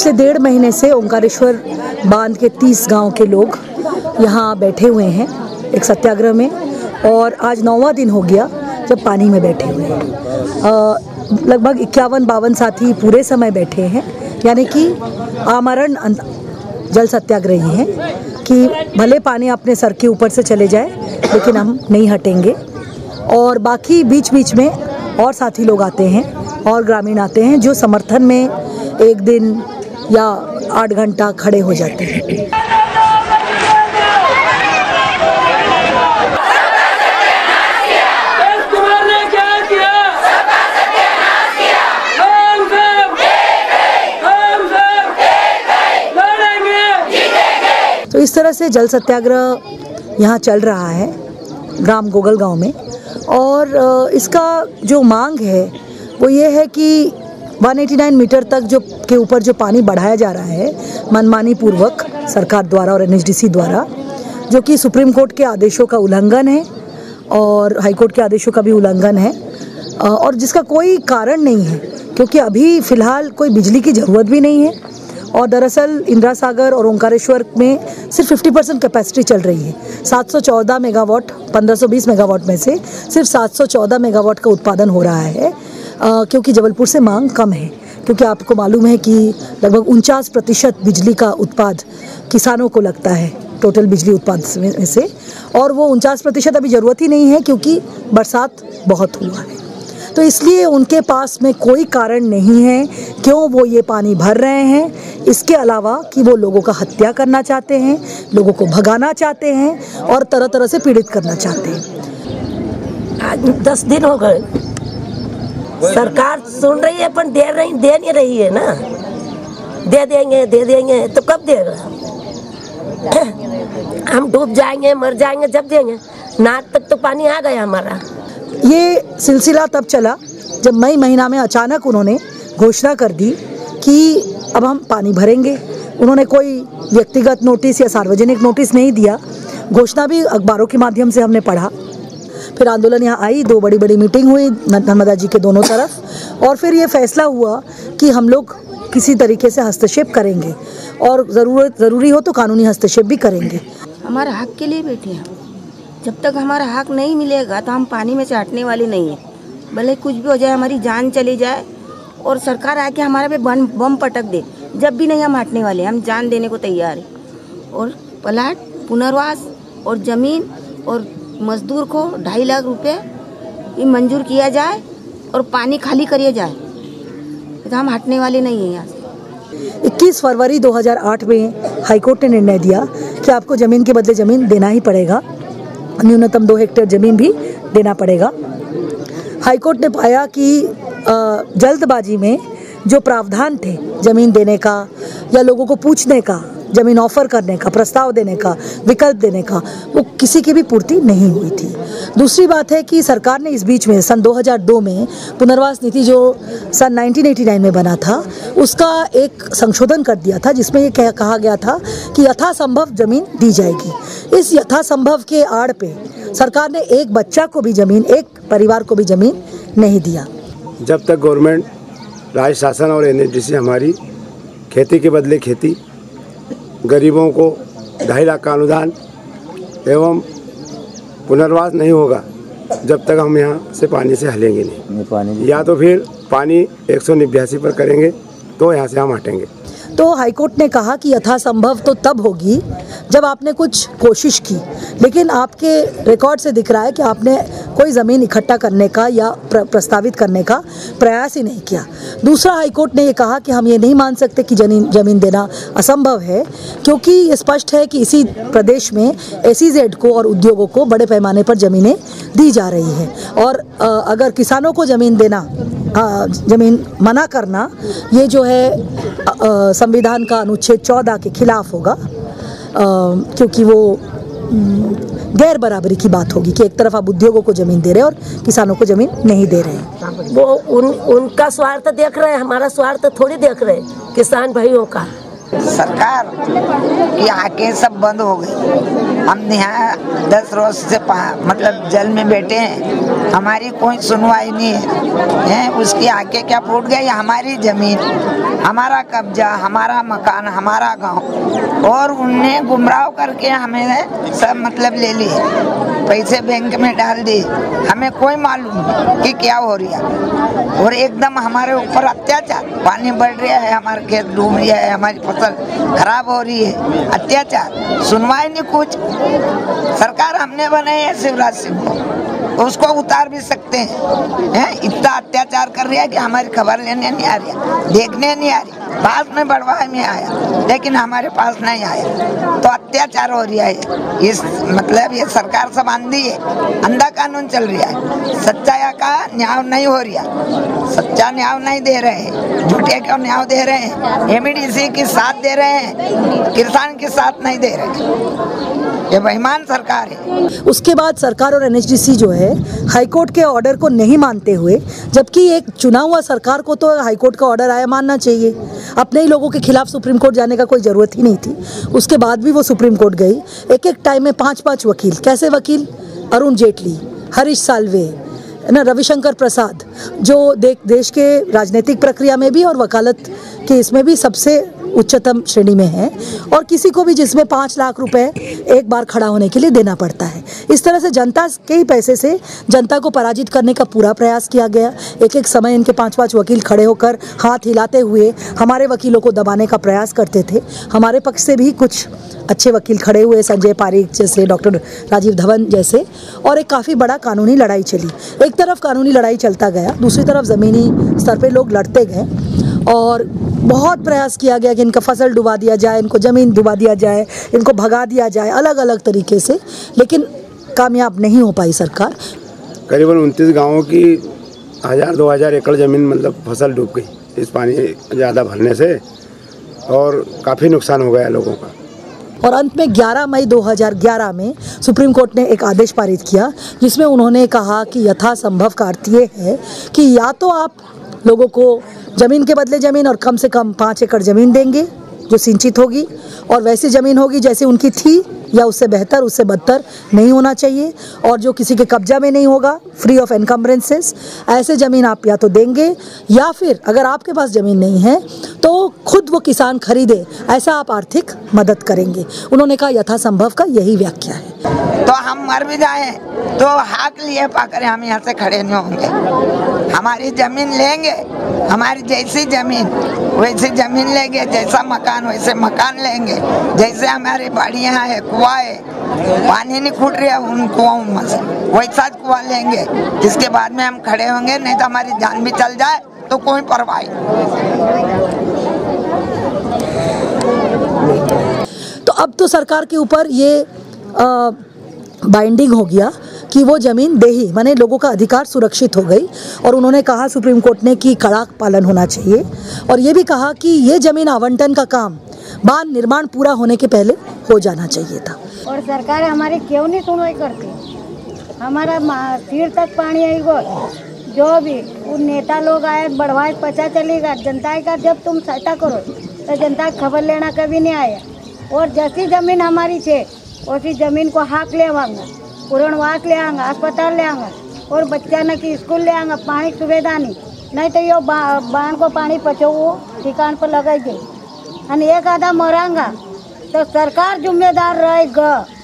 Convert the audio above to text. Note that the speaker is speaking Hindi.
पिछले 1.5 महीने से ओंकारेश्वर बांध के 30 गांव के लोग यहाँ बैठे हुए हैं एक सत्याग्रह में, और आज 9वां दिन हो गया जब पानी में बैठे हुए हैं। लगभग 51-52 साथी पूरे समय बैठे हैं, यानी कि आमरण जल सत्याग्रही हैं कि भले पानी अपने सर के ऊपर से चले जाए लेकिन हम नहीं हटेंगे। और बाकी बीच बीच में और साथी लोग आते हैं और ग्रामीण आते हैं जो समर्थन में 1 दिन या 8 घंटा खड़े हो जाते हैं। तो इस तरह से जल सत्याग्रह यहाँ चल रहा है ग्राम गोगलगांव में, और इसका जो मांग है वो ये है कि 189 मीटर तक के ऊपर जो पानी बढ़ाया जा रहा है मनमानी पूर्वक सरकार द्वारा और NHDC द्वारा, जो कि सुप्रीम कोर्ट के आदेशों का उल्लंघन है और हाई कोर्ट के आदेशों का भी उल्लंघन है, और जिसका कोई कारण नहीं है क्योंकि अभी फ़िलहाल कोई बिजली की ज़रूरत भी नहीं है। और दरअसल इंदिरा सागर और ओंकारेश्वर में सिर्फ 50% कैपेसिटी चल रही है। 714 मेगावाट 1520 मेगावाट में से सिर्फ 714 मेगावाट का उत्पादन हो रहा है, क्योंकि जबलपुर से मांग कम है। क्योंकि आपको मालूम है कि लगभग 49% बिजली का उत्पाद किसानों को लगता है टोटल बिजली उत्पाद में से, और वो 49% अभी ज़रूरत ही नहीं है क्योंकि बरसात बहुत हुआ है। तो इसलिए उनके पास में कोई कारण नहीं है क्यों वो ये पानी भर रहे हैं, इसके अलावा कि वो लोगों का हत्या करना चाहते हैं, लोगों को भगाना चाहते हैं और तरह तरह से पीड़ित करना चाहते हैं। आज 10 दिन हो गए, सरकार सुन रही है पर दे नहीं रही है ना। दे देंगे तो कब देगा? हम डूब जाएंगे, मर जाएंगे जब देंगे। नाक तक तो पानी आ गया हमारा। ये सिलसिला तब चला जब मई महीना में अचानक उन्होंने घोषणा कर दी कि अब हम पानी भरेंगे। उन्होंने कोई व्यक्तिगत नोटिस या सार्वजनिक नोटिस नहीं दिया, घोषणा भी अखबारों के माध्यम से हमने पढ़ा। फिर आंदोलन यहाँ आई, 2 बड़ी मीटिंग हुई नर्मदा जी के दोनों तरफ, और फिर ये फैसला हुआ कि हम लोग किसी तरीके से हस्तक्षेप करेंगे और ज़रूरी हो तो कानूनी हस्तक्षेप भी करेंगे। हमारे हक के लिए बैठे हैं। जब तक हमारा हक नहीं मिलेगा तो हम पानी में से हटने वाले नहीं है। भले कुछ भी हो जाए, हमारी जान चली जाए और सरकार आके हमारे पे बम पटक दे, जब भी नहीं हम हटने वाले। हम जान देने को तैयार हैं। और प्लाट पुनर्वास और ज़मीन और मजदूर को 2.5 लाख रुपए ये मंजूर किया जाए और पानी खाली करिए जाए, तो हम हटने वाले नहीं हैं यहाँ से। 21 फरवरी 2008 में हाईकोर्ट ने निर्णय दिया कि आपको ज़मीन के बदले ज़मीन देना ही पड़ेगा, न्यूनतम 2 हेक्टेयर ज़मीन भी देना पड़ेगा। हाईकोर्ट ने पाया कि जल्दबाजी में जो प्रावधान थे ज़मीन देने का या लोगों को पूछने का, ज़मीन ऑफर करने का, प्रस्ताव देने का, विकल्प देने का, वो किसी की भी पूर्ति नहीं हुई थी। दूसरी बात है कि सरकार ने इस बीच में सन 2002 में पुनर्वास नीति जो सन 1989 में बना था उसका एक संशोधन कर दिया था, जिसमें ये कहा गया था कि यथासंभव ज़मीन दी जाएगी। इस यथासंभव के आड़ पे सरकार ने एक बच्चा को भी ज़मीन, एक परिवार को भी ज़मीन नहीं दिया। जब तक गवर्नमेंट, राज्य शासन और NHDC हमारी खेती के बदले खेती, गरीबों को 2.5 लाख का अनुदान एवं पुनर्वास नहीं होगा, जब तक हम यहाँ से पानी से हलेंगे नहीं। या तो फिर पानी 189 पर करेंगे तो यहाँ से हम हटेंगे। तो हाईकोर्ट ने कहा कि यथासंभव तो तब होगी जब आपने कुछ कोशिश की, लेकिन आपके रिकॉर्ड से दिख रहा है कि आपने कोई ज़मीन इकट्ठा करने का या प्रस्तावित करने का प्रयास ही नहीं किया। दूसरा, हाईकोर्ट ने ये कहा कि हम ये नहीं मान सकते कि ज़मीन देना असंभव है, क्योंकि ये स्पष्ट है कि इसी प्रदेश में SEZ को और उद्योगों को बड़े पैमाने पर ज़मीनें दी जा रही हैं, और अगर किसानों को ज़मीन देना, ज़मीन मना करना, ये जो है संविधान का अनुच्छेद 14 के खिलाफ होगा, क्योंकि वो गैर बराबरी की बात होगी कि एक तरफ आप उद्योगों को ज़मीन दे रहे हैं और किसानों को ज़मीन नहीं दे रहे हैं। वो उनका स्वार्थ देख रहे हैं, हमारा स्वार्थ थोड़ी देख रहे हैं, किसान भाइयों का। सरकार की आंखें सब बंद हो गई। हम यहाँ 10 रोज से मतलब जल में बैठे हैं, हमारी कोई सुनवाई नहीं है। उसकी आंखें क्या फूट गई, हमारी जमीन, हमारा कब्जा, हमारा मकान, हमारा गांव, और उनने गुमराह करके हमें सब मतलब ले लिए, पैसे बैंक में डाल दिए, हमें कोई मालूम नहीं कि क्या हो रहा है। और एकदम हमारे ऊपर अत्याचार, पानी बढ़ रहा है, हमारे खेत डूब रहा है, हमारी फसल खराब हो रही है, अत्याचार, सुनवाई नहीं कुछ। सरकार हमने बनाई है शिवराज सिंह को, उसको उतार भी सकते हैं। इतना अत्याचार कर रही है कि हमारी खबर लेने नहीं आ रही, देखने नहीं आ रही। पास में बढ़वाए में आया लेकिन हमारे पास नहीं आया, तो अत्याचार हो रहा है। इस मतलब ये सरकार सब अंधी है, अंधा कानून चल रहा है, सच्चाई का न्याय नहीं हो रहा, सच्चा न्याय नहीं दे रहे हैं, झूठे को न्याय दे रहे हैं, एमडीसी के साथ दे रहे हैं, किसान के साथ नहीं दे रहे। ये बेईमान सरकार है। उसके बाद सरकार और एनएचडीसी जो है हाईकोर्ट के ऑर्डर को नहीं मानते हुए, जबकि एक चुना हुआ सरकार को तो हाईकोर्ट का ऑर्डर आया मानना चाहिए, अपने ही लोगों के खिलाफ सुप्रीम कोर्ट जाने का कोई ज़रूरत ही नहीं थी। उसके बाद भी वो सुप्रीम कोर्ट गई। एक एक टाइम में 5-5 वकील, कैसे वकील? अरुण जेटली, हरीश साल्वे, ना रविशंकर प्रसाद, जो देश के राजनीतिक प्रक्रिया में भी और वकालत के इसमें भी सबसे उच्चतम श्रेणी में है, और किसी को भी जिसमें 5 लाख रुपए एक बार खड़ा होने के लिए देना पड़ता है। इस तरह से जनता के ही पैसे से जनता को पराजित करने का पूरा प्रयास किया गया। एक एक समय इनके 5-5 वकील खड़े होकर हाथ हिलाते हुए हमारे वकीलों को दबाने का प्रयास करते थे। हमारे पक्ष से भी कुछ अच्छे वकील खड़े हुए, संजय पारीक जैसे, डॉक्टर राजीव धवन जैसे, और एक काफ़ी बड़ा कानूनी लड़ाई चली। एक तरफ कानूनी लड़ाई चलता गया, दूसरी तरफ ज़मीनी स्तर पे लोग लड़ते गए, और बहुत प्रयास किया गया कि इनका फसल डुबा दिया जाए, इनको ज़मीन डुबा दिया जाए, इनको भगा दिया जाए अलग अलग तरीके से, लेकिन कामयाब नहीं हो पाई सरकार। करीबन 29 गाँवों की 1000-2000 एकड़ ज़मीन मतलब फसल डूब गई इस पानी ज़्यादा भरने से, और काफ़ी नुकसान हो गया लोगों का। और अंत में 11 मई 2011 में सुप्रीम कोर्ट ने एक आदेश पारित किया, जिसमें उन्होंने कहा कि यथासंभव का अर्थ ये है कि या तो आप लोगों को ज़मीन के बदले ज़मीन और कम से कम 5 एकड़ ज़मीन देंगे जो सिंचित होगी, और वैसी ज़मीन होगी जैसे उनकी थी या उससे बेहतर, उससे बदतर नहीं होना चाहिए, और जो किसी के कब्जा में नहीं होगा, फ्री ऑफ एनकम्बरेंसेस, ऐसे ज़मीन आप या तो देंगे, या फिर अगर आपके पास ज़मीन नहीं है तो खुद वो किसान खरीदे, ऐसा आप आर्थिक मदद करेंगे। उन्होंने कहा यथासंभव का यही व्याख्या है। तो हम मर भी जाएं तो हाक लिए पाकर हम यहाँ से खड़े नहीं होंगे, हमारी ज़मीन लेंगे, हमारी जैसी ज़मीन वैसी ज़मीन लेंगे, जैसा मकान वैसे मकान लेंगे, जैसे हमारी बाड़ियाँ है, कुआं है, पानी नहीं फूट रहा उन कुआओं में से, वैसा कुआं लेंगे, जिसके बाद में हम खड़े होंगे। नहीं तो हमारी जान भी चल जाए तो कोई परवाह नहीं। तो अब तो सरकार के ऊपर ये बाइंडिंग हो गया कि वो ज़मीन दे ही, माने लोगों का अधिकार सुरक्षित हो गई। और उन्होंने कहा सुप्रीम कोर्ट ने कि कड़ाक पालन होना चाहिए, और ये भी कहा कि ये ज़मीन आवंटन का काम बांध निर्माण पूरा होने के पहले हो जाना चाहिए था। और सरकार हमारी क्यों नहीं सुनवाई करती? हमारा सिर तक पानी आएगा, जो भी वो नेता लोग आए बढ़वाए पता चलेगा जनता का। जब तुम सहायता करो तो जनता खबर लेना कभी नहीं आया। और जैसी ज़मीन हमारी छे उसी ज़मीन को हाक ले आवांगा, पूर्णवास ले आऊँगा, अस्पताल ले आऊँगा, और बच्चा न की स्कूल ले आऊँगा, पानी सुविधा नहीं तो यो बांध को पानी पचो ठिकान पर लगाई गई, और एक आधा मरांगा तो सरकार जिम्मेदार रहेगा।